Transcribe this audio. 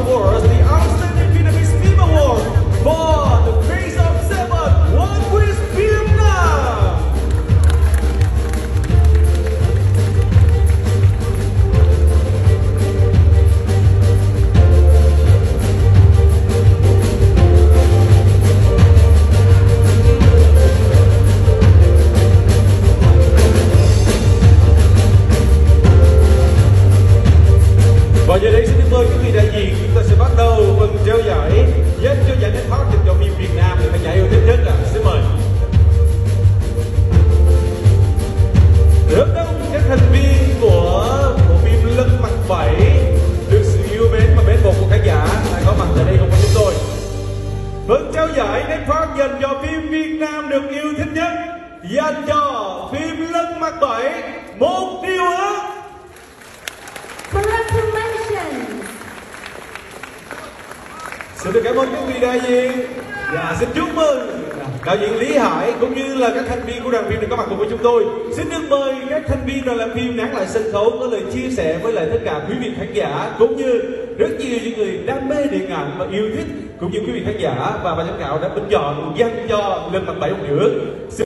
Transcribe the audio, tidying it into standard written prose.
Awards, the Outstanding Vietnamese Film Award for The Face of Seven, One Quiz Việt Nam. Và giờ đây xin mời quý vị đại diện, chúng ta sẽ bắt đầu phần trao giải dành cho giải nhất hot dành cho phim Việt Nam để khán giả yêu thích nhất. Xin mời. Rất đông các thành viên của bộ phim Lật Mặt 7 được sự yêu mến và mến mộ của khán giả đã có mặt tại đây cùng với chúng tôi. Phần trao giải Netpark dành cho phim Việt Nam được yêu thích nhất dành cho phim Lật Mặt 7 Một Điều Ước. Xin được cảm ơn các vị đại diện và xin chúc mừng đạo diễn Lý Hải cũng như là các thành viên của đoàn phim đã có mặt cùng với chúng tôi. Xin được mời các thành viên đoàn làm phim nán lại sân khấu có lời chia sẻ với lại tất cả quý vị khán giả cũng như rất nhiều những người đam mê điện ảnh và yêu thích cũng như quý vị khán giả và ban giám khảo đã bình chọn dành cho Lật Mặt 7 Một Điều Ước.